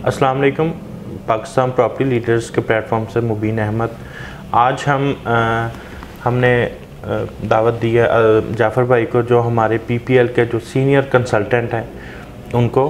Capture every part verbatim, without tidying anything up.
अस्सलाम वालेकुम। Pakistan property leaders के प्लेटफॉर्म से मुबीन अहमद। आज हम आ, हमने आ, दावत दी है जाफ़र भाई को, जो हमारे पीपीएल के जो सीनियर कंसल्टेंट हैं उनको।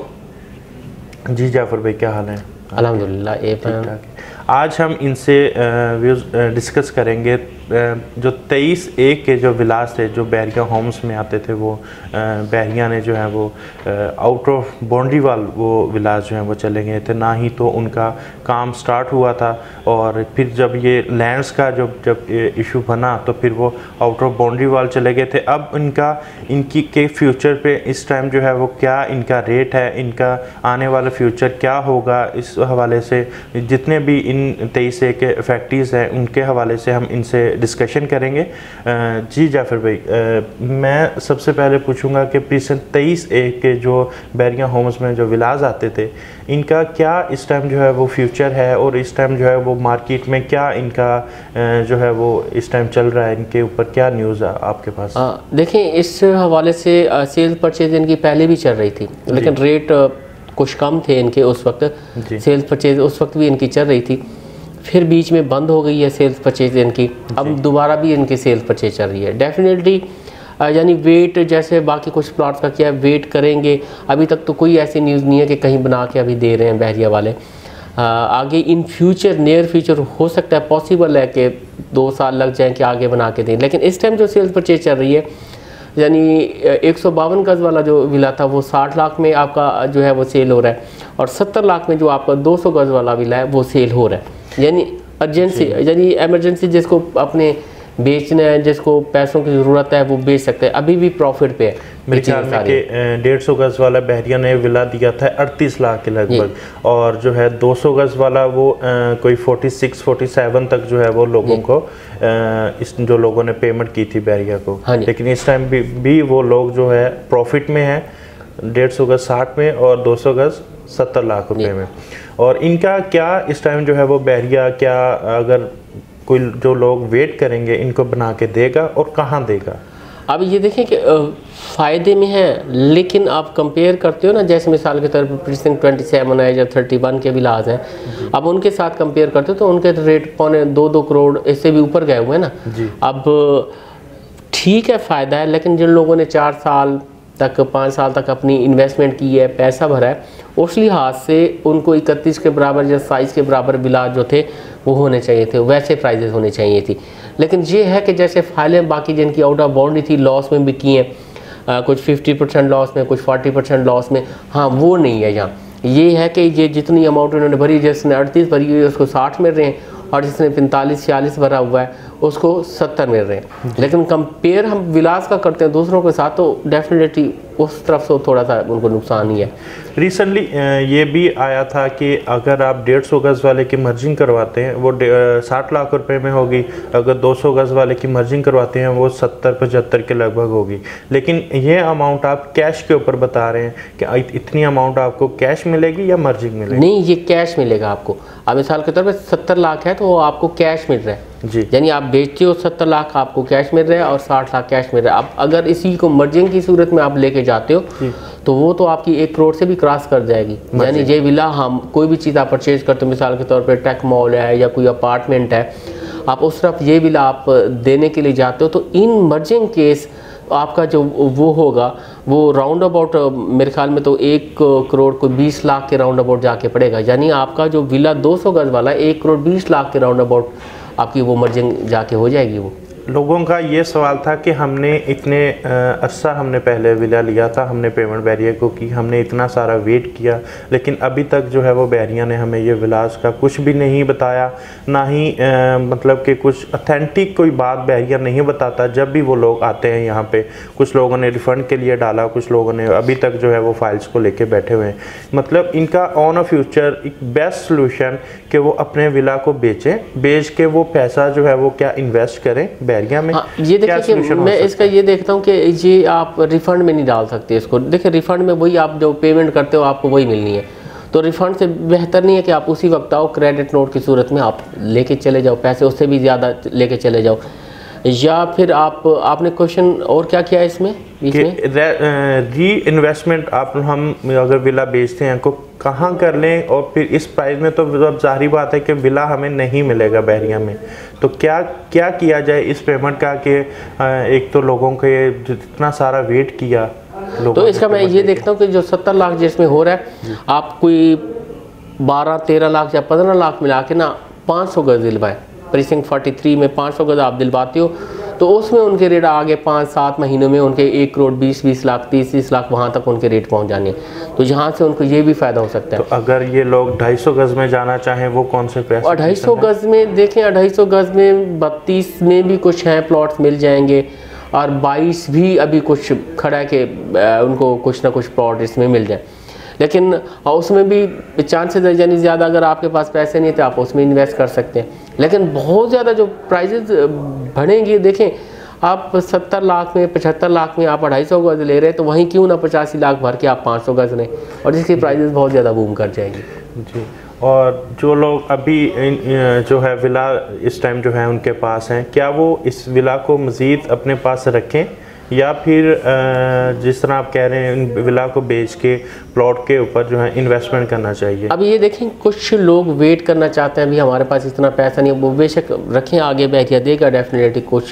जी जाफ़र भाई, क्या हाल है? अल्हम्दुलिल्लाह ठीक ठाक। आज हम इनसे व्यूज़ डिस्कस करेंगे जो तेईस एक के जो विलास थे, जो बहरिया होम्स में आते थे, वो बहरिया ने जो है वो आउट ऑफ बाउंड्री वाल वो विलास जो हैं वो चले गए थे। ना ही तो उनका काम स्टार्ट हुआ था, और फिर जब ये लैंड्स का जो जब इशू बना तो फिर वो आउट ऑफ बाउंड्री वाल चले गए थे। अब इनका इनकी के फ्यूचर पे इस टाइम जो है वो क्या इनका रेट है, इनका आने वाला फ्यूचर क्या होगा, इस हवाले से जितने भी इन तेईस ए के फैक्ट्रीज़ हैं उनके हवाले से हम इनसे डिस्कशन करेंगे। जी जाफ़र भाई, मैं सबसे पहले पूछूंगा कि प्रीसेंट तेईस ए के जो बहरिया होम्स में जो विलास आते थे, इनका क्या इस टाइम जो है वो फ्यूचर है, और इस टाइम जो है वो मार्केट में क्या इनका जो है वो इस टाइम चल रहा है, इनके ऊपर क्या न्यूज़ है आपके पास? देखें, इस हवाले से सेल्स परचेज इनकी पहले भी चल रही थी, लेकिन रेट कुछ कम थे इनके उस वक्त। सेल्स परचेज उस वक्त भी इनकी चल रही थी, फिर बीच में बंद हो गई है सेल्स परचेज इनकी। अब दोबारा भी इनकी सेल्स परचेज चल रही है। डेफिनेटली यानी वेट जैसे बाकी कुछ प्लॉट्स का किया, वेट करेंगे। अभी तक तो कोई ऐसी न्यूज़ नहीं है कि कहीं बना के अभी दे रहे हैं बहरिया वाले। आ, आगे इन फ्यूचर नियर फ्यूचर हो सकता है, पॉसिबल है कि दो साल लग जाएँ कि आगे बना के दें। लेकिन इस टाइम जो सेल्स परचेज चल रही है, यानी एक सौ बावन गज़ वाला जो विला था वो साठ लाख में आपका जो है वो सेल हो रहा है, और सत्तर लाख में जो आपका दो सौ गज़ वाला विला है वो सेल हो रहा है। यानी अर्जेंसी, यानी एमरजेंसी, जिसको अपने बेचना है, जिसको पैसों की ज़रूरत है, वो बेच सकते हैं। अभी भी प्रॉफिट पे है। मेरे ख्याल में कि डेढ़ सौ गज़ वाला बहरिया ने विला दिया था अड़तीस लाख के लगभग, और जो है दो सौ गज़ वाला वो आ, कोई छियालीस सैंतालीस तक जो है वो लोगों को आ, इस जो लोगों ने पेमेंट की थी बहरिया को। लेकिन इस टाइम भी, भी वो लोग जो है प्रॉफिट में है, डेढ़ सौ गज़ साठ में और दो सौ गज़ सत्तर लाख रुपए में। और इनका क्या इस टाइम जो है वो बहरिया, क्या अगर कोई जो लोग वेट करेंगे इनको बना के देगा और कहाँ देगा? अब ये देखें कि फ़ायदे में है, लेकिन आप कंपेयर करते हो ना, जैसे मिसाल के तौर पर प्रीसिंक्ट ट्वेंटी सेवन है या थर्टी वन के भी लाज हैं, अब उनके साथ कंपेयर करते हो तो उनके रेट पौने दो दो करोड़ इससे भी ऊपर गए हुए हैं ना। अब ठीक है, फ़ायदा है, लेकिन जिन लोगों ने चार साल तक पाँच साल तक अपनी इन्वेस्टमेंट की है, पैसा भरा है, उस लिहाज से उनको इकतीस के बराबर या साइज़ के बराबर बिलाज जो थे वो होने चाहिए थे, वैसे प्राइजेस होने चाहिए थी। लेकिन ये है कि जैसे फाइलें बाकी जिनकी आउट ऑफ बाउंड्री थी, लॉस में भी की हैं, कुछ पचास परसेंट लॉस में, कुछ चालीस परसेंट लॉस में, हाँ वो नहीं है यहाँ। ये है कि ये जितनी अमाउंट उन्होंने भरी, जिसने अड़तीस भरी हुई है उसको साठ मिल रहे हैं, और जिसने पैंतालीस छियालीस भरा हुआ है उसको सत्तर मिल रहे हैं। लेकिन कंपेयर हम विलास का करते हैं दूसरों के साथ, तो डेफिनेटली उस तरफ से थोड़ा सा उनको नुकसान ही है। रिसेंटली ये भी आया था कि अगर आप डेढ़ सौ गज़ वाले की मर्जिंग करवाते हैं वो साठ लाख रुपए में होगी, अगर दो सौ गज़ वाले की मर्जिंग करवाते हैं वो सत्तर पचहत्तर के लगभग होगी। लेकिन ये अमाउंट आप कैश के ऊपर बता रहे हैं कि इतनी अमाउंट आपको कैश मिलेगी या मर्जिंग मिलेगी? नहीं, ये कैश मिलेगा आपको। अब मिसाल के तौर पर सत्तर लाख है तो वो आपको कैश मिल रहा है जी, यानी आप बेचते हो सत्तर लाख, आपको कैश मिल रहा है, और साठ लाख कैश मिल रहा है। अब अगर इसी को मर्जिंग की सूरत में आप लेके जाते हो तो वो तो आपकी एक करोड़ से भी क्रॉस कर जाएगी। यानी ये विला, हम कोई भी चीज़ आप परचेज करते हो, मिसाल के तौर पे टेक मॉल है या कोई अपार्टमेंट है, आप उस तरफ ये विला आप देने के लिए जाते हो, तो इन मर्जिंग केस आपका जो वो होगा वो राउंड अबाउट मेरे ख्याल में तो एक करोड़ को बीस लाख के राउंड अबाउट जाके पड़ेगा। यानी आपका जो विला दो सौ गज़ वाला एक करोड़ बीस लाख के राउंड अबाउट आपकी वो मर्जिंग जाके हो जाएगी। वो लोगों का ये सवाल था कि हमने इतने अरसा हमने पहले विला लिया था, हमने पेमेंट बहरिया को की, हमने इतना सारा वेट किया, लेकिन अभी तक जो है वो बहरिया ने हमें ये विलास का कुछ भी नहीं बताया, ना ही आ, मतलब कि कुछ अथेंटिक कोई बात बहरिया नहीं बताता। जब भी वो लोग आते हैं यहाँ पे, कुछ लोगों ने रिफ़ंड के लिए डाला, कुछ लोगों ने अभी तक जो है वो फाइल्स को लेके बैठे हुए हैं। मतलब इनका ऑन अ फ्यूचर एक बेस्ट सोल्यूशन कि वो अपने विला को बेचें, बेच के वो पैसा जो है वो क्या इन्वेस्ट करें में। हाँ, ये देखिए कि मैं इसका ये देखता हूँ कि ये आप रिफंड में नहीं डाल सकते इसको। देखिए रिफंड में वही आप जो पेमेंट करते हो आपको वही मिलनी है, तो रिफंड से बेहतर नहीं है कि आप उसी वक्त आओ, क्रेडिट नोट की सूरत में आप लेके चले जाओ पैसे, उससे भी ज़्यादा लेके चले जाओ। या फिर आप आपने क्वेश्चन और क्या किया है इसमें बीच में? री इन्वेस्टमेंट आप हम अगर विला बेचते हैं को कहाँ कर लें, और फिर इस प्राइस में तो अब जाहिर बात है कि विला हमें नहीं मिलेगा बहरिया में, तो क्या क्या किया जाए इस पेमेंट का कि एक तो लोगों के जितना सारा वेट किया, तो इसका मैं ये देखता हूँ कि जो सत्तर लाख जिसमें हो रहा है, आप कोई बारह तेरह लाख या पंद्रह लाख मिला के ना पाँच सौ गज दिलवाएं। प्रीसिंक्ट तैंतालीस में पाँच सौ गज आप दिलवाते हो तो उसमें उनके रेट आगे पाँच सात महीनों में उनके एक करोड़ बीस बीस लाख तीस तीस लाख वहाँ तक उनके रेट पहुँच जाने, तो यहाँ से उनको ये भी फ़ायदा हो सकता है। तो अगर ये लोग ढाई सौ गज में जाना चाहें वो कौन से पैसे? अढ़ाई सौ गज में देखें, अढ़ाई सौ गज में बत्तीस में भी कुछ हैं प्लॉट्स मिल जाएंगे, और बाईस भी अभी कुछ खड़ा है कि उनको कुछ ना कुछ प्लॉट इसमें मिल जाए, लेकिन उसमें भी चांसेस है, यानी ज़्यादा अगर आपके पास पैसे नहीं है तो आप उसमें इन्वेस्ट कर सकते हैं। लेकिन बहुत ज़्यादा जो प्राइजेज बढ़ेंगे, देखें आप सत्तर लाख में पचहत्तर लाख में आप अढ़ाई सौ गज ले रहे हैं, तो वहीं क्यों ना पचासी लाख भर के आप पाँच सौ गज लें, और जिसकी प्राइजेज बहुत ज़्यादा बूम कर जाएंगी जी। और जो लोग अभी जो है विला इस टाइम जो है उनके पास हैं, क्या वो इस विला को मज़ीद अपने पास रखें, या फिर जिस तरह आप कह रहे हैं विला को बेच के प्लॉट के ऊपर जो है इन्वेस्टमेंट करना चाहिए? अब ये देखें, कुछ लोग वेट करना चाहते हैं, अभी हमारे पास इतना पैसा नहीं है, वो बेशक रखें, आगे बहरिया देगा डेफिनेटली, कुछ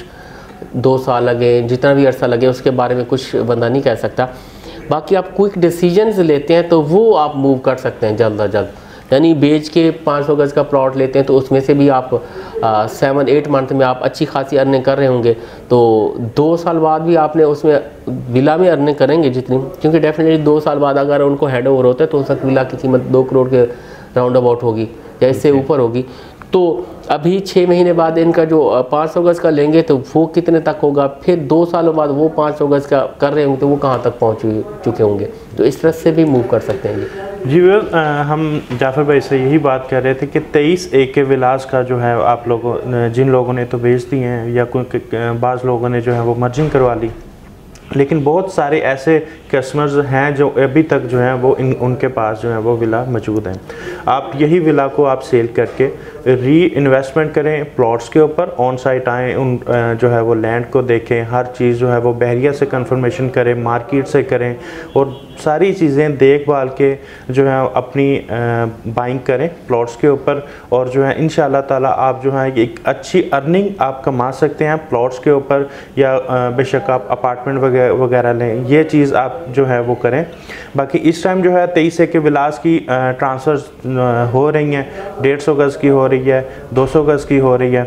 दो साल लगे जितना भी अरसा लगे उसके बारे में कुछ बंदा नहीं कह सकता। बाकी आप क्विक डिसीजंस लेते हैं तो वो आप मूव कर सकते हैं जल्द अज जल्द, यानी बेच के पाँच सौ गज का प्लॉट लेते हैं तो उसमें से भी आप आ, सेवन एट मंथ में आप अच्छी खासी अर्निंग कर रहे होंगे, तो दो साल बाद भी आपने उसमें विला में अर्निंग करेंगे जितनी, क्योंकि डेफिनेटली दो साल बाद अगर उनको हैंड ओवर होता है तो उस वक्त विला की कीमत दो करोड़ के राउंड अबाउट होगी या इससे ऊपर होगी। तो अभी छः महीने बाद इनका जो पाँच सौ गज का लेंगे तो वो कितने तक होगा, फिर दो सालों बाद वो पाँच सौ गज का कर रहे होंगे तो वो कहाँ तक पहुँच चुके होंगे, तो इस तरह से भी मूव कर सकते हैं जी। वेल हम जाफर भाई से यही बात कर रहे थे कि तेईस ए के विलास का जो है आप लोगों जिन लोगों ने तो बेच दिए हैं, या कोई बाज़ लोगों ने जो है वो मर्जिंग करवा ली, लेकिन बहुत सारे ऐसे कस्टमर्स हैं जो अभी तक जो हैं वो इन उनके पास जो है वो विला मौजूद हैं। आप यही विला को आप सेल करके री इन्वेस्टमेंट करें प्लॉट्स के ऊपर, ऑन साइट आएँ, उन जो है वो लैंड को देखें, हर चीज़ जो है वो बहरिया से कंफर्मेशन करें, मार्केट से करें, और सारी चीज़ें देखभाल के जो है अपनी बाइंग करें प्लॉट्स के ऊपर, और जो है इंशाल्लाह ताला आप जो है एक अच्छी अर्निंग आप कमा सकते हैं प्लॉट्स के ऊपर, या बेशक आप अपार्टमेंट वगैरह वगैरह लें, ये चीज़ आप जो है वो करें। बाकी इस टाइम जो है तेईस ए के विलास की ट्रांसफ़र हो रही हैं, डेढ़ सौ गज़ की हो रही है, दो सौ गज़ की हो रही है।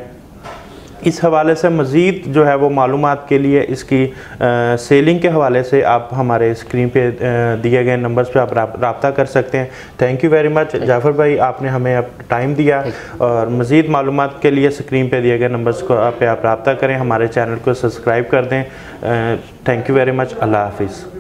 इस हवाले से मज़ीद जो है वो मालूमात के लिए इसकी आ, सेलिंग के हवाले से आप हमारे स्क्रीन पे दिए गए नंबर्स पे आप रब्ता कर सकते हैं। Thank you very much Jafar भाई, आपने हमें अब टाइम दिया, और मज़ीद मालूमात के लिए स्क्रीन पे दिए गए नंबर्स को पे आप रब्ता करें, हमारे चैनल को सब्सक्राइब कर दें। Thank you very much, Allah हाफिज़।